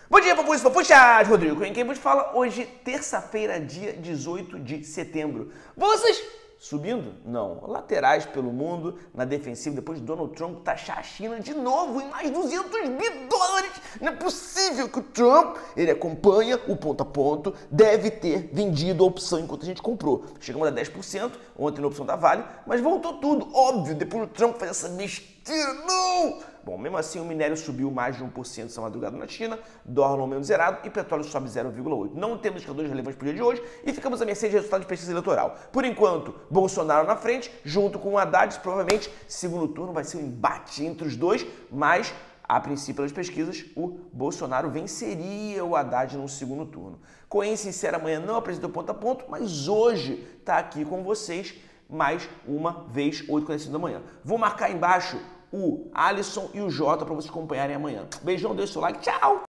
Bom dia, papuços, papuchas! Rodrigo Cohen, quem vos fala hoje, terça-feira, dia 18 de setembro. Bolsas subindo? Não. Laterais pelo mundo, na defensiva, depois de Donald Trump taxar a China de novo em mais 200 bi dólares. Não é possível que o Trump, ele acompanha o ponto a ponto, deve ter vendido a opção enquanto a gente comprou. Chegamos a 10%, ontem na opção da Vale, mas voltou tudo, óbvio, depois do Trump fazer essa besteira, não! Bom, mesmo assim o minério subiu mais de 1% essa madrugada na China, dólar ao menos zerado e petróleo sobe 0,8%. Não temos indicadores relevantes para o dia de hoje e ficamos à mercê de resultados de pesquisa eleitoral. Por enquanto, Bolsonaro na frente, junto com o Haddad, provavelmente segundo turno vai ser um embate entre os dois, mas a princípio das pesquisas, o Bolsonaro venceria o Haddad no segundo turno. Cohen Sincero amanhã não apresentou ponto a ponto, mas hoje está aqui com vocês mais uma vez, 8h45 da manhã. Vou marcar embaixo o Alisson e o Jota para vocês acompanharem amanhã. Beijão, deixa o seu like, tchau!